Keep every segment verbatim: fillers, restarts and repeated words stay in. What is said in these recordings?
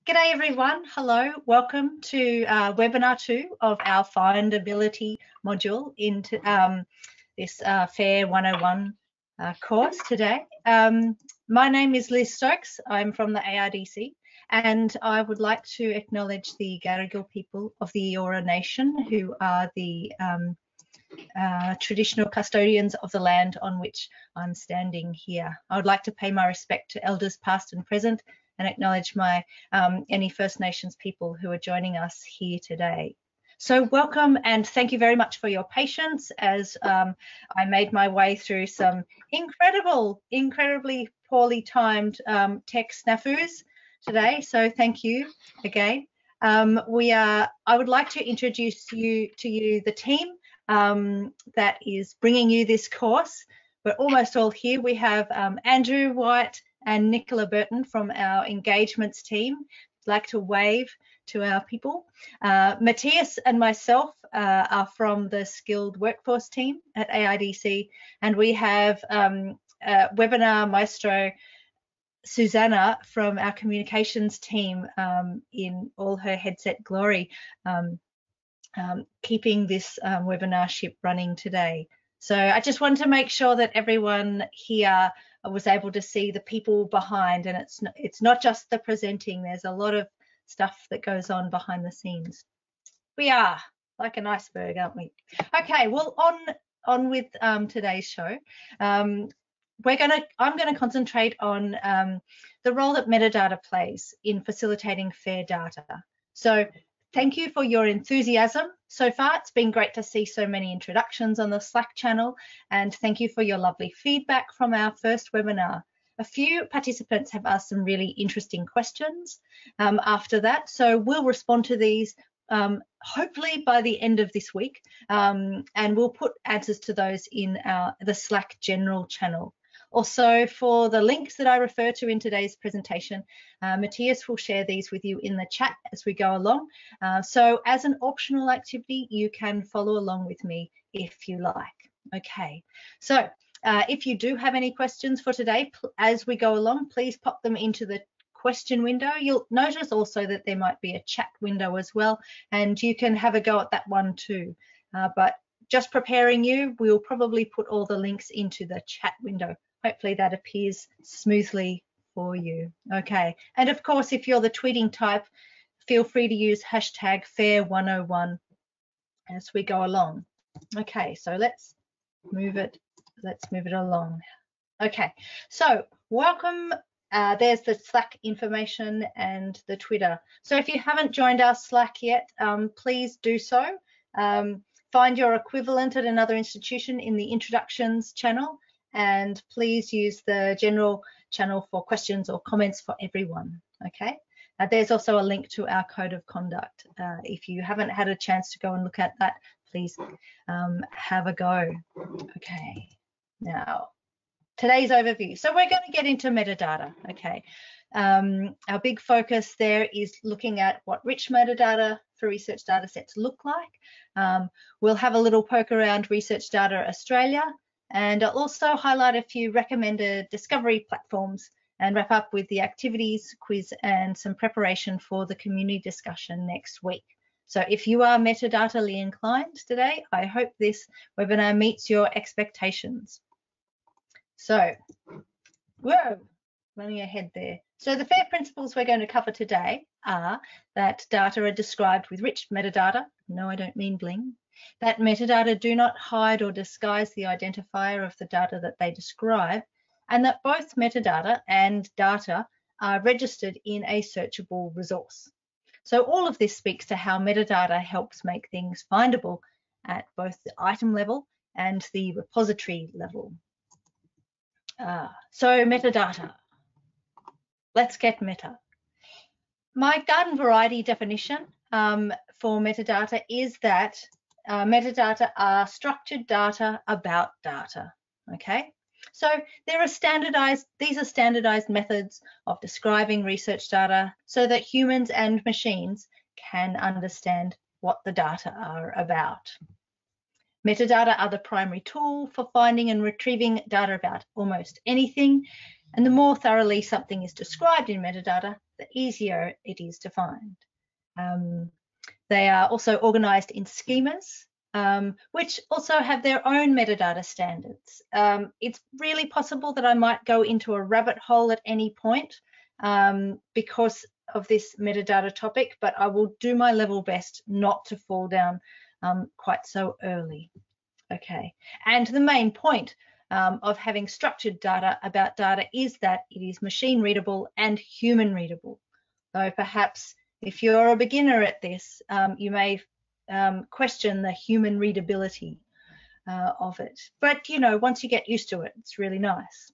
G'day everyone, hello, welcome to uh, webinar two of our Findability module into um, this uh, FAIR one oh one uh, course today. Um, my name is Liz Stokes, I'm from the A R D C, and I would like to acknowledge the Gadigal people of the Eora Nation, who are the um, uh, traditional custodians of the land on which I'm standing here. I would like to pay my respect to elders past and present and acknowledge my um, any First Nations people who are joining us here today. So welcome and thank you very much for your patience as um, I made my way through some incredible, incredibly poorly timed um, tech snafus today. So thank you again. Um, we are. I would like to introduce you to you the team um, that is bringing you this course. We're almost all here. We have um, Andrew White and Nicola Burton from our engagements team. I'd like to wave to our people. Uh, Matthias and myself uh, are from the skilled workforce team at A I D C, and we have um, uh, webinar maestro Susanna from our communications team um, in all her headset glory, um, um, keeping this um, webinar ship running today. So I just wanted to make sure that everyone here was able to see the people behind, and it's not, it's not just the presenting. There's a lot of stuff that goes on behind the scenes. We are like an iceberg, aren't we? Okay, well, on on with um, today's show. Um, we're gonna I'm going to concentrate on um, the role that metadata plays in facilitating fair data. So thank you for your enthusiasm so far. It's been great to see so many introductions on the Slack channel, and thank you for your lovely feedback from our first webinar. A few participants have asked some really interesting questions um, after that, so we'll respond to these um, hopefully by the end of this week, um, and we'll put answers to those in our the Slack general channel. Also, for the links that I refer to in today's presentation, uh, Matthias will share these with you in the chat as we go along. Uh, so as an optional activity, you can follow along with me if you like. Okay, so uh, if you do have any questions for today, as we go along, please pop them into the question window. You'll notice also that there might be a chat window as well, and you can have a go at that one too. Uh, but just preparing you, we'll probably put all the links into the chat window. Hopefully that appears smoothly for you. Okay, and of course, if you're the tweeting type, feel free to use hashtag fair one oh one as we go along. Okay, so let's move it, let's move it along. Okay, so welcome. Uh, there's the Slack information and the Twitter. So if you haven't joined our Slack yet, um, please do so. Um, find your equivalent at another institution in the introductions channel, and please use the general channel for questions or comments for everyone. Okay, uh, there's also a link to our code of conduct. Uh, if you haven't had a chance to go and look at that, please um, have a go. Okay, now today's overview. So we're going to get into metadata. Okay, um, our big focus there is looking at what rich metadata for research data sets look like. Um, we'll have a little poke around Research Data Australia, and I'll also highlight a few recommended discovery platforms and wrap up with the activities, quiz, and some preparation for the community discussion next week. So if you are metadata-ly inclined today, I hope this webinar meets your expectations. So, whoa, running ahead there. So the FAIR principles we're going to cover today are that data are described with rich metadata. No, I don't mean bling. That metadata do not hide or disguise the identifier of the data that they describe, and that both metadata and data are registered in a searchable resource. So all of this speaks to how metadata helps make things findable at both the item level and the repository level. Uh, so metadata. Let's get meta. My garden variety definition um, for metadata is that Uh, metadata are structured data about data. Okay, so there are standardized, these are standardized methods of describing research data so that humans and machines can understand what the data are about. Metadata are the primary tool for finding and retrieving data about almost anything, and the more thoroughly something is described in metadata, the easier it is to find. Um, they are also organized in schemas, um, which also have their own metadata standards. Um, it's really possible that I might go into a rabbit hole at any point um, because of this metadata topic, but I will do my level best not to fall down um, quite so early. Okay, and the main point um, of having structured data about data is that it is machine readable and human readable. Though perhaps if you're a beginner at this, um, you may um, question the human readability uh, of it. But, you know, once you get used to it, it's really nice.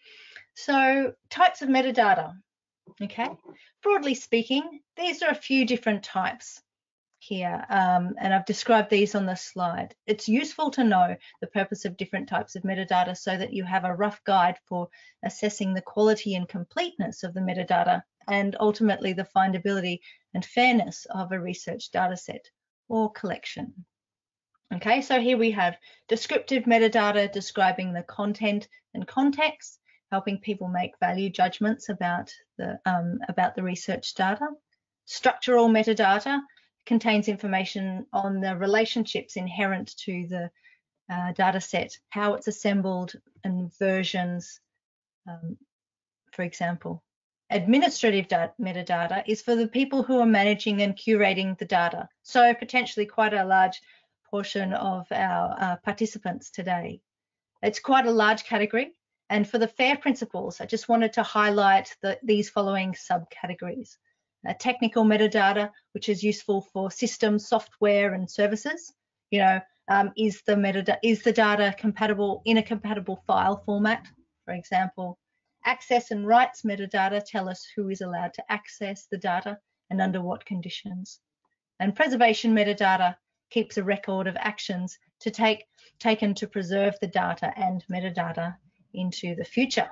So types of metadata, okay? Broadly speaking, these are a few different types here, um, and I've described these on the slide. It's useful to know the purpose of different types of metadata so that you have a rough guide for assessing the quality and completeness of the metadata and ultimately the findability and fairness of a research data set or collection. Okay, so here we have descriptive metadata describing the content and context, helping people make value judgments about the, um, about the research data. Structural metadata contains information on the relationships inherent to the uh, data set, how it's assembled and versions, um, for example. Administrative metadata is for the people who are managing and curating the data, so potentially quite a large portion of our uh, participants today. It's quite a large category, and for the FAIR principles, I just wanted to highlight the, these following subcategories. Uh, technical metadata, which is useful for systems, software, and services. You know, um, is the metadata is the data compatible in a compatible file format, for example. Access and rights metadata tell us who is allowed to access the data and under what conditions. And preservation metadata keeps a record of actions to take taken to preserve the data and metadata into the future.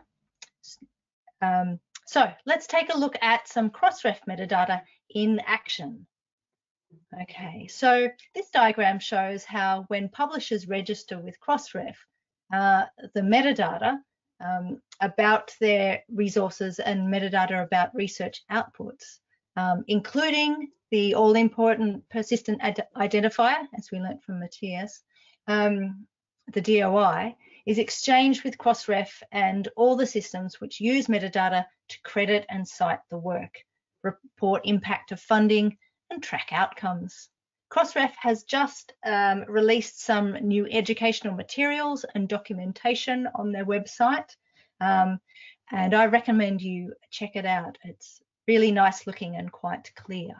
Um, So let's take a look at some Crossref metadata in action. Okay, so this diagram shows how when publishers register with Crossref, uh, the metadata um, about their resources and metadata about research outputs, um, including the all-important persistent identifier, as we learnt from Matthias, um, the D O I, is exchanged with Crossref and all the systems which use metadata to credit and cite the work, report impact of funding, and track outcomes. Crossref has just um, released some new educational materials and documentation on their website, um, and I recommend you check it out. It's really nice looking and quite clear.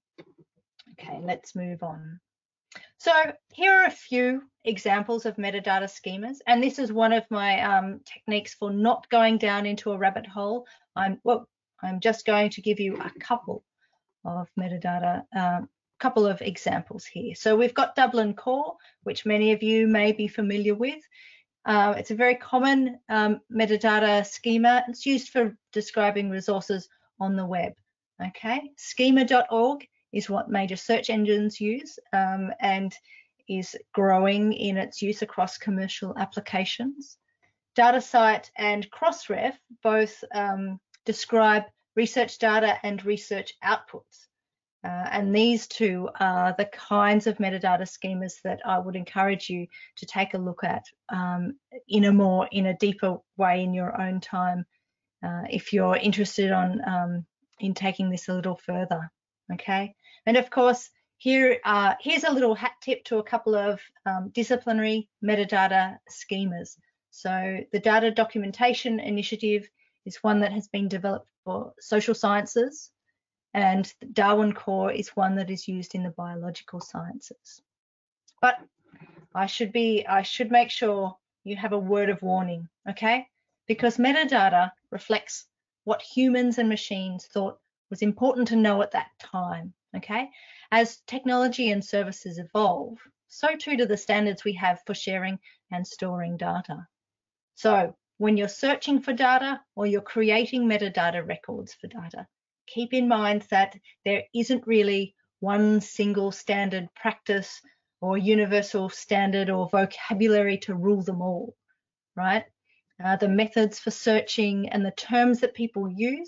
Okay, let's move on. So here are a few examples of metadata schemas, and this is one of my um, techniques for not going down into a rabbit hole. I'm well, I'm just going to give you a couple of metadata, a um, couple of examples here. So we've got Dublin Core, which many of you may be familiar with. Uh, it's a very common um, metadata schema. It's used for describing resources on the web. Okay, schema dot org is what major search engines use um, and is growing in its use across commercial applications. DataCite and Crossref both um, describe research data and research outputs. Uh, and these two are the kinds of metadata schemas that I would encourage you to take a look at um, in a more, in a deeper way in your own time uh, if you're interested on, um, in taking this a little further. Okay, and of course, here uh, here's a little hat tip to a couple of um, disciplinary metadata schemas. So the Data Documentation Initiative is one that has been developed for social sciences, and Darwin Core is one that is used in the biological sciences. But I should be I should make sure you have a word of warning, okay? Because metadata reflects what humans and machines thought was important to know at that time, okay? As technology and services evolve, so too do the standards we have for sharing and storing data. So when you're searching for data or you're creating metadata records for data, keep in mind that there isn't really one single standard practice or universal standard or vocabulary to rule them all, right? Uh, the methods for searching and the terms that people use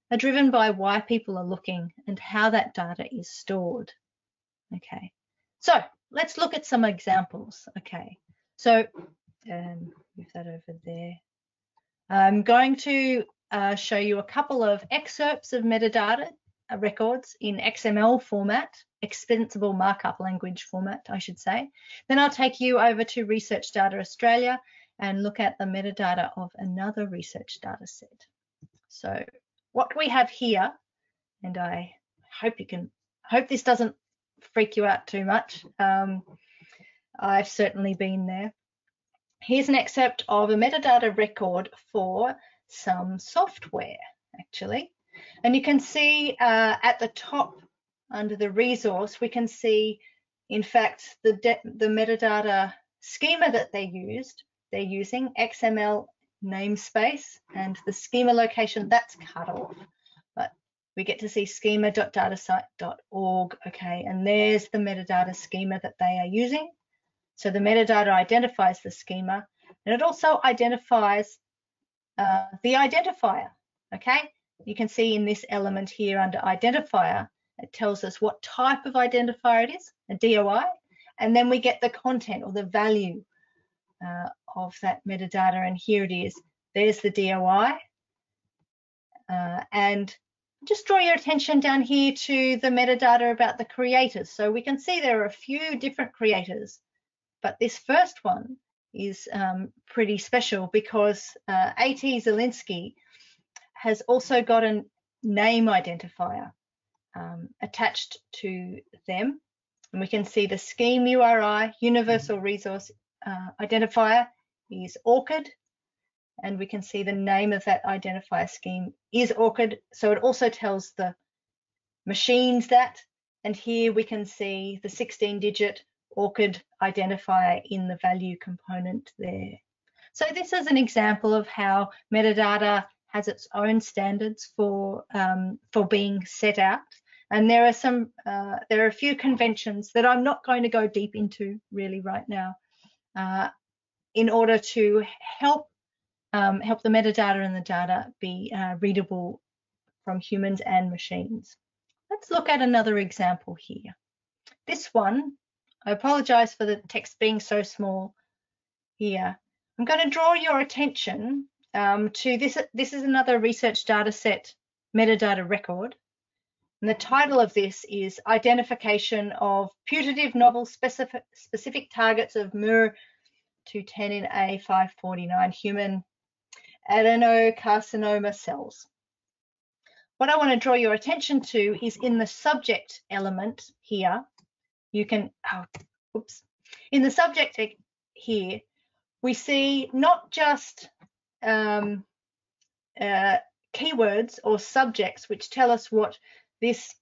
are driven by why people are looking and how that data is stored. Okay, so let's look at some examples. Okay, so um, move that over there. I'm going to uh, show you a couple of excerpts of metadata uh, records in X M L format, extensible markup language format, I should say. Then I'll take you over to Research Data Australia and look at the metadata of another research data set. So what we have here, and I hope you can, hope this doesn't freak you out too much. Um, I've certainly been there. Here's an excerpt of a metadata record for some software, actually. And you can see uh, at the top under the resource, we can see, in fact, the, the metadata schema that they used. They're using X M L namespace, and the schema location, that's cut off. But we get to see schema dot datasite dot org, okay, and there's the metadata schema that they are using. So the metadata identifies the schema, and it also identifies uh, the identifier, okay? You can see in this element here under identifier, it tells us what type of identifier it is, a D O I, and then we get the content or the value uh, of that metadata, and here it is. There's the D O I, uh, and just draw your attention down here to the metadata about the creators. So we can see there are a few different creators, but this first one is um, pretty special because uh, A T Zielinski has also got a name identifier um, attached to them. And we can see the scheme U R I, Universal Resource uh, Identifier, is ORCID. And we can see the name of that identifier scheme is ORCID. So it also tells the machines that. And here we can see the sixteen digit ORCID identifier in the value component there. So this is an example of how metadata has its own standards for um, for being set out, and there are some uh, there are a few conventions that I'm not going to go deep into really right now, uh, in order to help um, help the metadata and the data be uh, readable from humans and machines. Let's look at another example here. This one, I apologize for the text being so small here. I'm going to draw your attention um, to this. This is another research data set metadata record. And the title of this is Identification of Putative Novel Specific, specific Targets of M U R two ten in A five forty-nine Human Adenocarcinoma Cells. What I want to draw your attention to is in the subject element here. You can, oh, oops, in the subject here, we see not just um, uh, keywords or subjects which tell us what this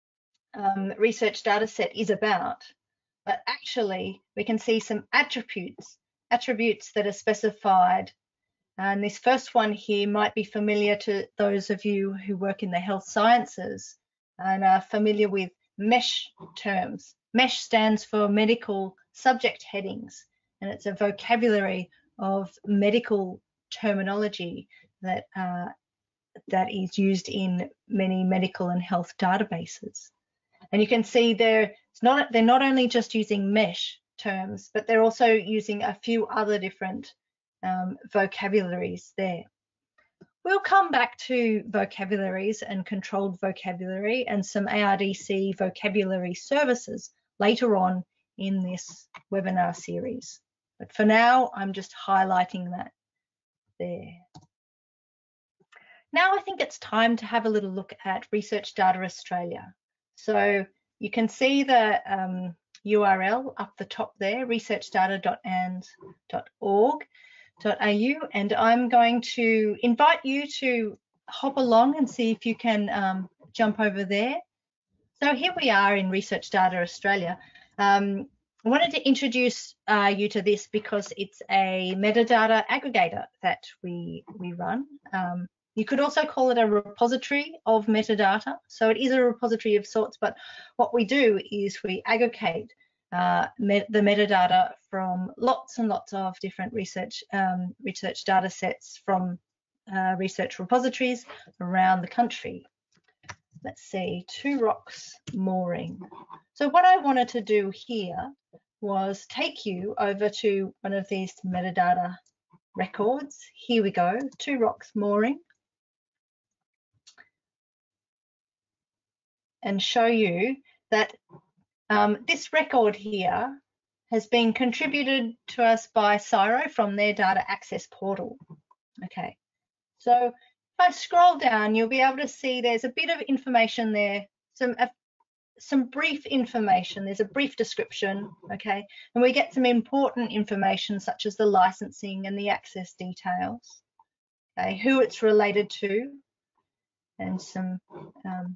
um, research data set is about, but actually we can see some attributes, attributes that are specified. And this first one here might be familiar to those of you who work in the health sciences and are familiar with MESH terms. MESH stands for medical subject headings, and it's a vocabulary of medical terminology that uh, that is used in many medical and health databases. And you can see they're it's not they're not only just using MESH terms, but they're also using a few other different um, vocabularies there. We'll come back to vocabularies and controlled vocabulary and some A R D C vocabulary services later on in this webinar series. But for now, I'm just highlighting that there. Now I think it's time to have a little look at Research Data Australia. So you can see the um, U R L up the top there, research data dot a n z dot org dot a u, and I'm going to invite you to hop along and see if you can um, jump over there. So here we are in Research Data Australia. Um, I wanted to introduce uh, you to this because it's a metadata aggregator that we, we run. Um, you could also call it a repository of metadata. So it is a repository of sorts, but what we do is we aggregate uh, met the metadata from lots and lots of different research, um, research data sets from uh, research repositories around the country. Let's see, Two Rocks mooring. So what I wanted to do here was take you over to one of these metadata records. Here we go, Two Rocks mooring, and show you that um, this record here has been contributed to us by Cyro from their data access portal. Okay, so if I scroll down, you'll be able to see there's a bit of information there, some uh, some brief information. There's a brief description, okay, and we get some important information such as the licensing and the access details, okay, who it's related to, and some um,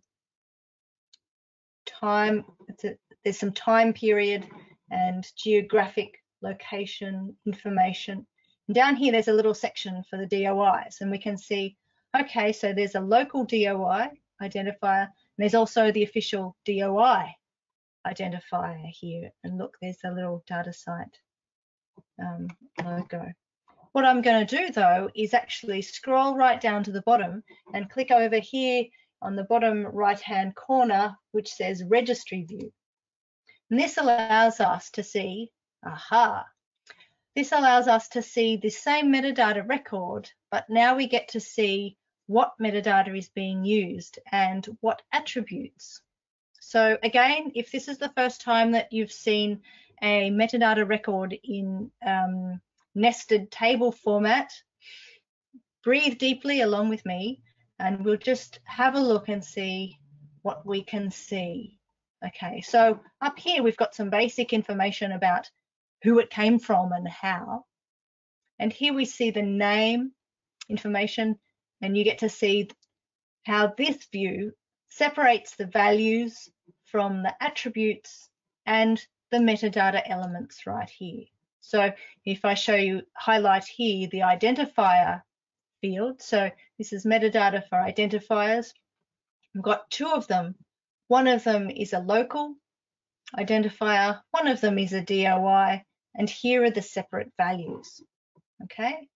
time. It's a, there's some time period and geographic location information. And down here, there's a little section for the D O Is, and we can see, okay, so there's a local D O I identifier, and there's also the official D O I identifier here. And look, there's a little data site um, logo. What I'm going to do, though, is actually scroll right down to the bottom and click over here on the bottom right-hand corner, which says Registry View. And this allows us to see, aha, this allows us to see the same metadata record, but now we get to see what metadata is being used and what attributes. So again, if this is the first time that you've seen a metadata record in um, nested table format, breathe deeply along with me, and we'll just have a look and see what we can see. Okay, so up here we've got some basic information about who it came from and how. And here we see the name information, and you get to see how this view separates the values from the attributes and the metadata elements right here. So if I show you, highlight here the identifier field, so this is metadata for identifiers. We've got two of them. One of them is a local identifier, one of them is a D O I, and here are the separate values, okay?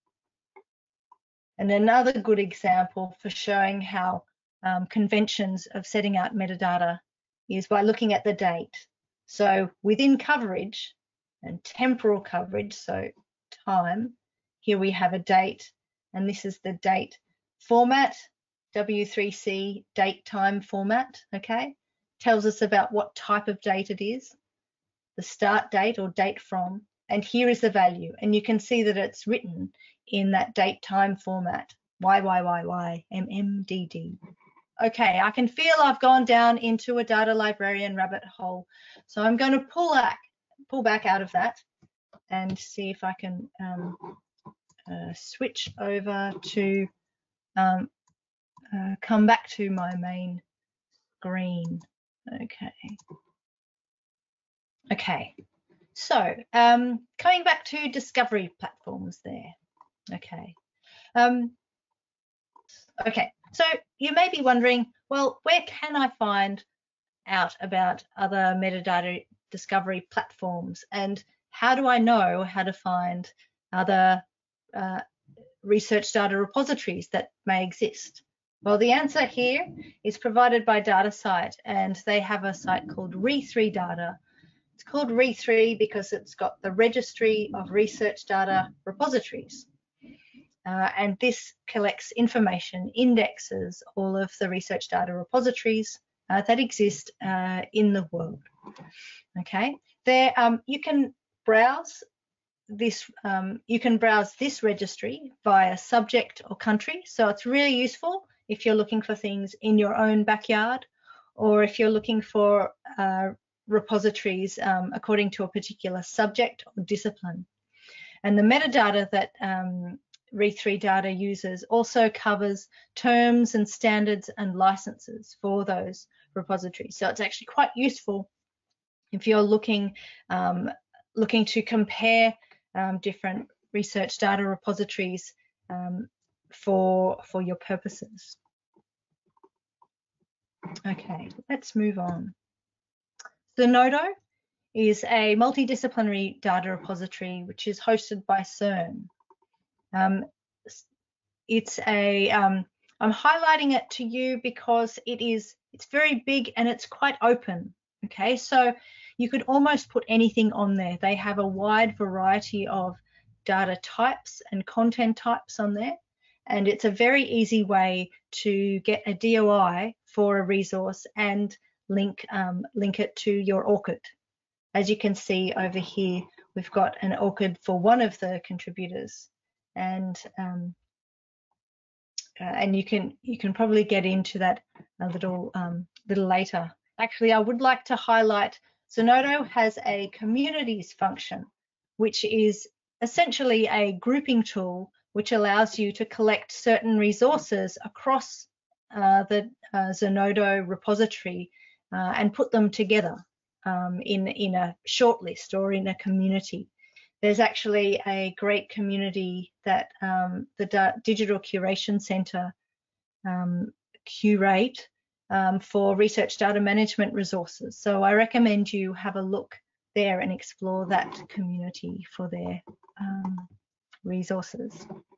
And another good example for showing how um, conventions of setting out metadata is by looking at the date. So within coverage and temporal coverage, so time, here we have a date, and this is the date format, W three C date time format, okay? Tells us about what type of date it is, the start date or date from, and here is the value. And you can see that it's written in that date time format, Y Y Y Y M M D D. Okay, I can feel I've gone down into a data librarian rabbit hole. So I'm going to pull back, pull back out of that and see if I can um, uh, switch over to um, uh, come back to my main screen. Okay. Okay. So um, coming back to discovery platforms there. Okay. Um, okay. So you may be wondering, well, where can I find out about other metadata discovery platforms, and how do I know how to find other uh, research data repositories that may exist? Well, the answer here is provided by DataCite, and they have a site called R E three Data. It's called R E three because it's got the Registry of Research Data Repositories. Uh, and this collects information, indexes all of the research data repositories uh, that exist uh, in the world. Okay, there um, you can browse this. Um, you can browse this registry via subject or country. So it's really useful if you're looking for things in your own backyard, or if you're looking for uh, repositories um, according to a particular subject or discipline. And the metadata that um, R E three Data uses also covers terms and standards and licenses for those repositories. So it's actually quite useful if you're looking um, looking to compare um, different research data repositories um, for for your purposes. Okay, let's move on. Zenodo is a multidisciplinary data repository which is hosted by CERN. Um, it's a, um, I'm highlighting it to you because it is, it's very big and it's quite open. Okay, so you could almost put anything on there. They have a wide variety of data types and content types on there. And it's a very easy way to get a D O I for a resource and link, um, link it to your ORCID. As you can see over here, we've got an ORCID for one of the contributors, and um, uh, and you can you can probably get into that a little um, little later. Actually, I would like to highlight Zenodo has a communities function, which is essentially a grouping tool which allows you to collect certain resources across uh, the uh, Zenodo repository uh, and put them together um, in, in a shortlist or in a community. There's actually a great community that um, the da Digital Curation Centre um, curate um, for research data management resources. So I recommend you have a look there and explore that community for their um, resources.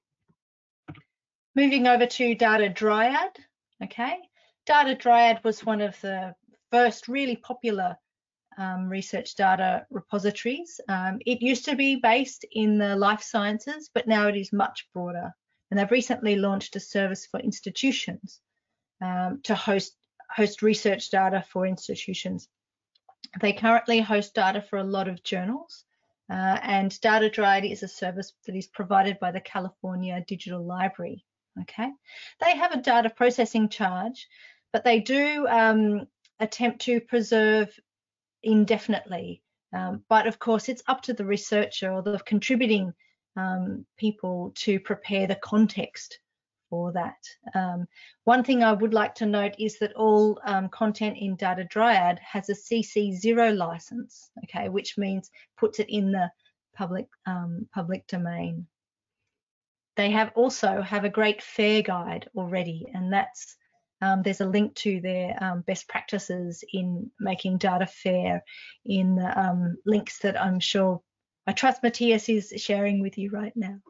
Moving over to data-dryad, okay. data-dryad was one of the first really popular um, research data repositories. Um, it used to be based in the life sciences, but now it is much broader. And they've recently launched a service for institutions um, to host, host research data for institutions. They currently host data for a lot of journals, uh, and data-dryad is a service that is provided by the California Digital Library. Okay, they have a data processing charge, but they do um, attempt to preserve indefinitely. Um, but of course, it's up to the researcher or the contributing um, people to prepare the context for that. Um, one thing I would like to note is that all um, content in data-dryad has a C C zero license, okay, which means puts it in the public um, public domain. They have also have a great FAIR guide already, and that's um, there's a link to their um, best practices in making data fair in the um, links that I'm sure I trust Matthias is sharing with you right now.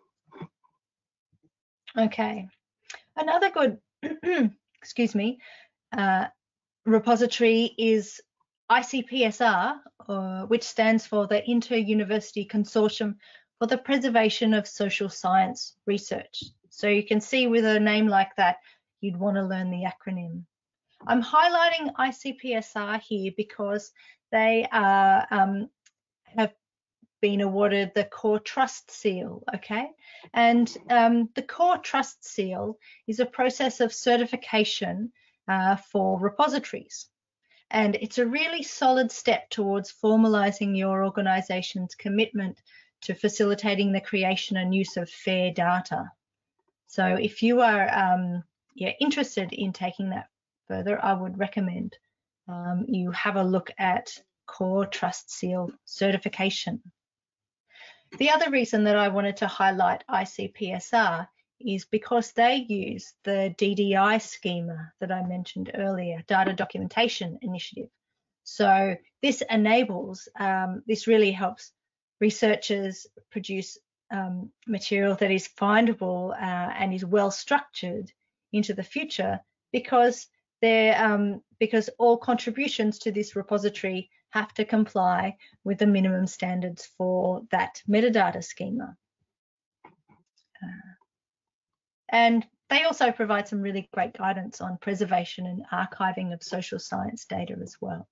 Okay, another good excuse me uh, repository is I C P S R, uh, which stands for the Inter-University Consortium for the Preservation of Social Science Research. So you can see with a name like that, you'd want to learn the acronym. I'm highlighting I C P S R here because they are, um, have been awarded the Core Trust Seal, okay? And um, the Core Trust Seal is a process of certification uh, for repositories. And it's a really solid step towards formalizing your organization's commitment to facilitating the creation and use of fair data. So if you are um, yeah, interested in taking that further, I would recommend um, you have a look at Core Trust Seal certification. The other reason that I wanted to highlight I C P S R is because they use the D D I schema that I mentioned earlier, Data Documentation Initiative. So this enables, um, this really helps researchers produce um, material that is findable uh, and is well structured into the future, because they're um, because all contributions to this repository have to comply with the minimum standards for that metadata schema. Uh, and they also provide some really great guidance on preservation and archiving of social science data as well.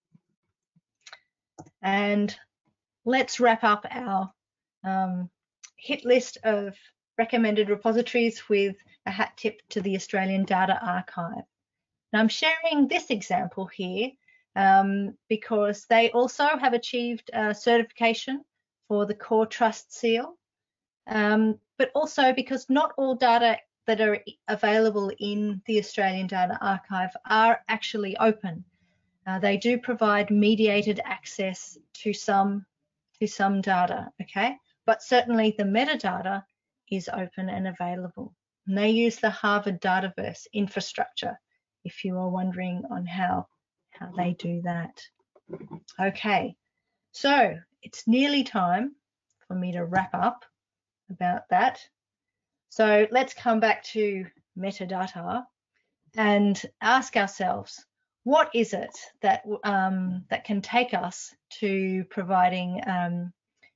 And let's wrap up our um, hit list of recommended repositories with a hat tip to the Australian Data Archive. Now I'm sharing this example here um, because they also have achieved uh, certification for the Core Trust Seal, um, but also because not all data that are available in the Australian Data Archive are actually open. Uh, they do provide mediated access to some to some data, okay? But certainly the metadata is open and available. And they use the Harvard Dataverse infrastructure, if you are wondering on how, how they do that. Okay, so it's nearly time for me to wrap up about that. So let's come back to metadata and ask ourselves, what is it that um, that can take us to providing um,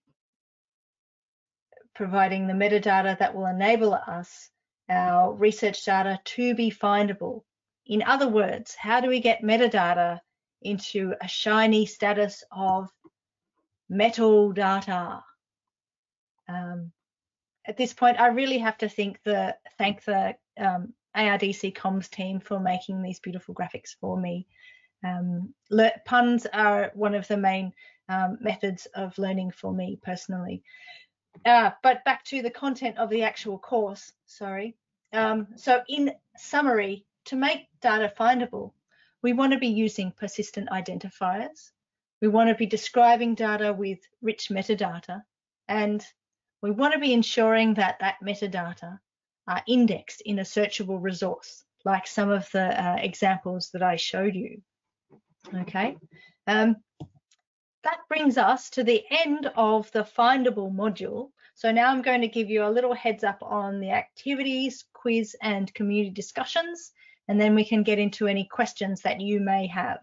providing the metadata that will enable us, our research data, to be findable? In other words, how do we get metadata into a shiny status of metal data? Um, at this point, I really have to thank the thank the um, A R D C comms team for making these beautiful graphics for me. Um, puns are one of the main um, methods of learning for me personally. Uh, but back to the content of the actual course, sorry. Um, so in summary, to make data findable, we want to be using persistent identifiers. We want to be describing data with rich metadata, and we want to be ensuring that that metadata are indexed in a searchable resource, like some of the uh, examples that I showed you. Okay. Um, that brings us to the end of the Findable module. So now I'm going to give you a little heads up on the activities, quiz, and community discussions, and then we can get into any questions that you may have.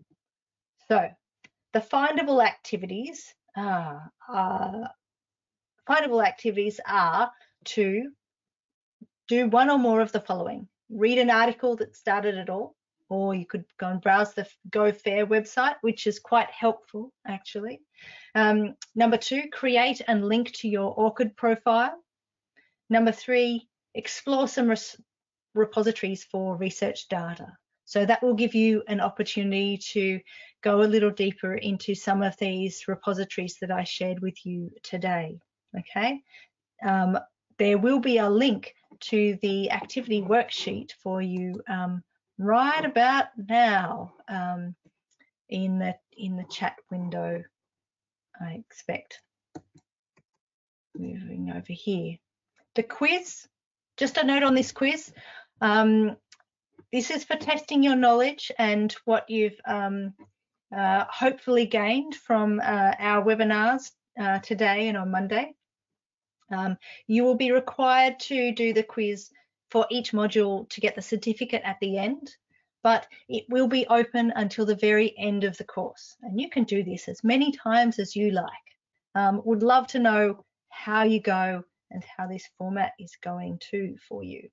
So the Findable activities are, are, Findable activities are to do one or more of the following. Read an article that started it all, or you could go and browse the Go Fair website, which is quite helpful, actually. Um, number two, create and link to your ORCID profile. Number three, explore some repositories for research data. So that will give you an opportunity to go a little deeper into some of these repositories that I shared with you today, okay? Um, there will be a link to the activity worksheet for you um, right about now um, in the in the chat window, I expect. Moving over here. The quiz, just a note on this quiz. Um, this is for testing your knowledge and what you've um, uh, hopefully gained from uh, our webinars uh, today and on Monday. Um, you will be required to do the quiz for each module to get the certificate at the end, but it will be open until the very end of the course. And you can do this as many times as you like. Um, would love to know how you go and how this format is going too for you.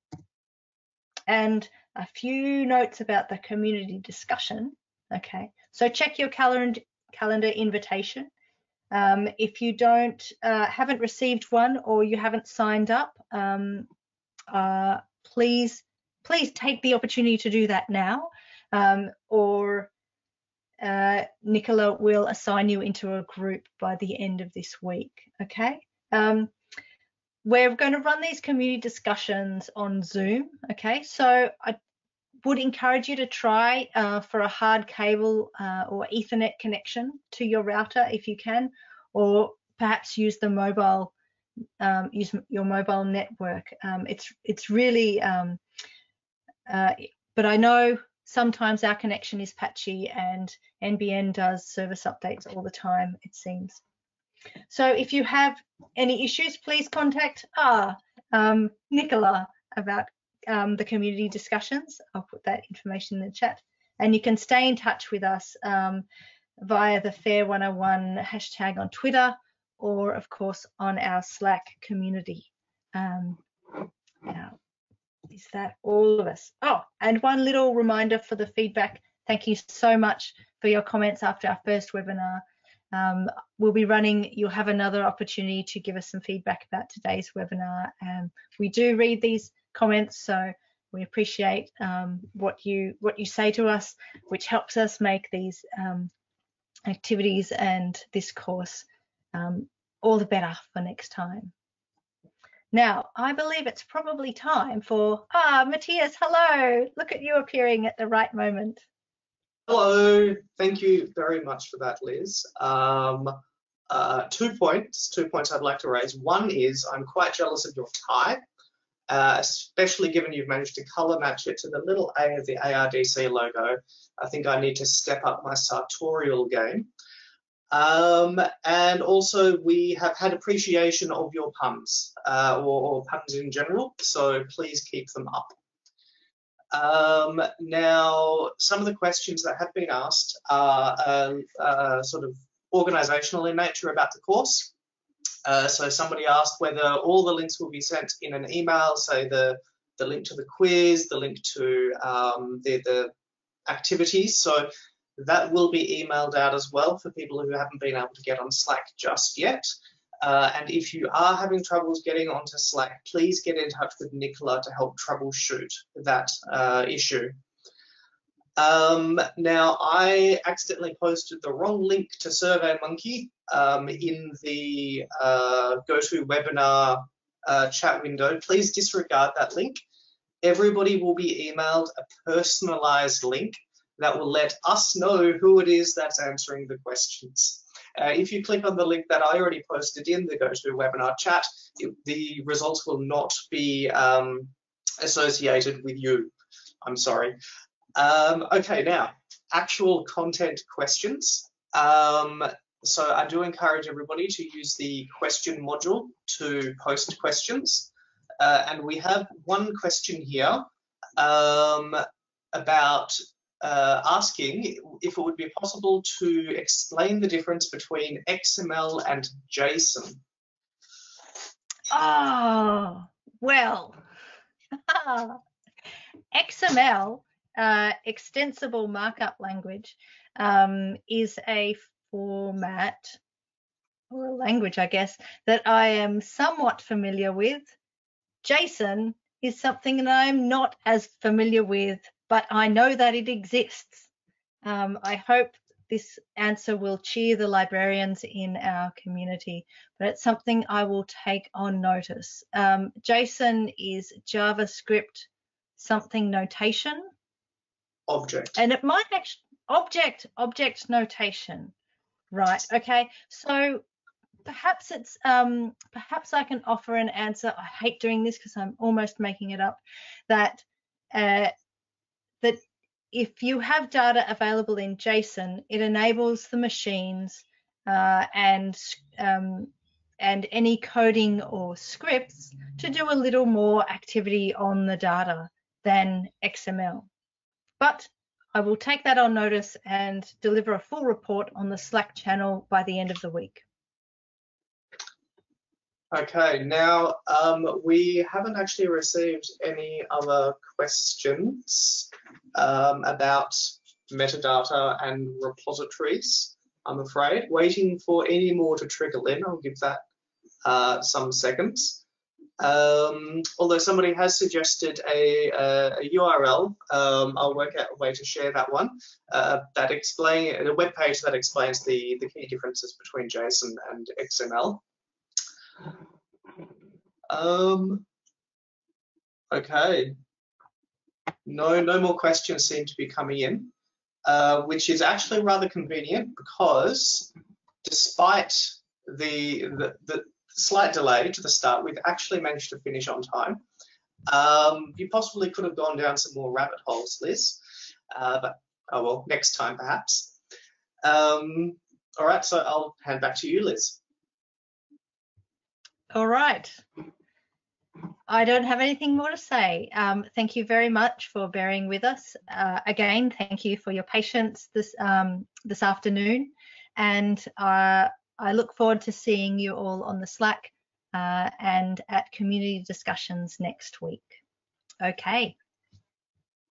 And a few notes about the community discussion. Okay, so check your calendar, calendar invitation. Um, if you don't, uh, haven't received one or you haven't signed up, um, uh, please, please take the opportunity to do that now, um, or uh, Nicola will assign you into a group by the end of this week, okay? Um, we're going to run these community discussions on Zoom, okay? So I would encourage you to try uh, for a hard cable uh, or Ethernet connection to your router if you can, or perhaps use the mobile, um, use your mobile network. Um, it's it's really, um, uh, but I know sometimes our connection is patchy and N B N does service updates all the time, it seems. So if you have any issues, please contact ah, um, Nicola about Um, the community discussions. I'll put that information in the chat, and you can stay in touch with us um, via the Fair one oh one hashtag on Twitter, or of course on our Slack community. Um, now, is that all of us? Oh, and one little reminder for the feedback. Thank you so much for your comments after our first webinar. Um, we'll be running, you'll have another opportunity to give us some feedback about today's webinar. Um, we do read these comments, so we appreciate um, what you what you say to us, which helps us make these um, activities and this course um, all the better for next time. Now, I believe it's probably time for, ah, Matthias, hello. Look at you appearing at the right moment. Hello, thank you very much for that, Liz. Um, uh, two points, two points I'd like to raise. One is I'm quite jealous of your tie, uh, especially given you've managed to color match it to the little A of the A R D C logo. I think I need to step up my sartorial game. Um, and also we have had appreciation of your puns, uh, or, or puns in general, so please keep them up. Um, now, some of the questions that have been asked are uh, uh, sort of organisational in nature about the course. Uh, so somebody asked whether all the links will be sent in an email, say the, the link to the quiz, the link to um, the, the activities. So that will be emailed out as well for people who haven't been able to get on Slack just yet. Uh, and if you are having troubles getting onto Slack, please get in touch with Nicola to help troubleshoot that uh, issue. Um, now, I accidentally posted the wrong link to SurveyMonkey um, in the uh, GoToWebinar uh, chat window. Please disregard that link. Everybody will be emailed a personalized link that will let us know who it is that's answering the questions. Uh, if you click on the link that I already posted in the GoToWebinar chat, it, the results will not be um, associated with you. I'm sorry. Um, okay, now, actual content questions. Um, so I do encourage everybody to use the question module to post questions. Uh, and we have one question here um, about uh, asking if it would be possible to explain the difference between X M L and JSON. Oh, well, X M L, uh, extensible markup language, um, is a format or a language, I guess, that I am somewhat familiar with. JSON is something that I'm not as familiar with, but I know that it exists. Um, I hope this answer will cheer the librarians in our community, but it's something I will take on notice. Um, JSON is JavaScript something notation. Object. And it might actually, object, object notation. Right, okay. So perhaps it's, um, perhaps I can offer an answer. I hate doing this because I'm almost making it up, that, uh, that if you have data available in JSON, it enables the machines uh, and um, and any coding or scripts to do a little more activity on the data than X M L. But I will take that on notice and deliver a full report on the Slack channel by the end of the week. Okay, now um, we haven't actually received any other questions um, about metadata and repositories, I'm afraid. Waiting for any more to trickle in. I'll give that uh, some seconds. Um, although somebody has suggested a, a, a U R L, um, I'll work out a way to share that one, uh, that explain, a web page that explains the, the key differences between JSON and X M L. Um, okay. No, no more questions seem to be coming in, uh, which is actually rather convenient because despite the, the, the slight delay to the start, we've actually managed to finish on time. Um, you possibly could have gone down some more rabbit holes, Liz, uh, but oh well, next time perhaps. Um, all right, so I'll hand back to you, Liz. All right. I don't have anything more to say. Um, thank you very much for bearing with us. Uh, again, thank you for your patience this um, this afternoon, and uh, I look forward to seeing you all on the Slack uh, and at community discussions next week. Okay.